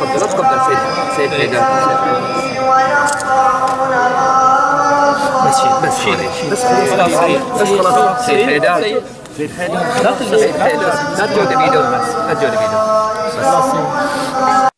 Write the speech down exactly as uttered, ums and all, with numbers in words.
تقبل لا تقبل سيد سيد حيدر. بس شيل بس شيل بس خلاص بس خلاص سيد حيدر سيد حيدر لا تلبس سيد حيدر لا تجود بيده بس لا تجود بيده بس.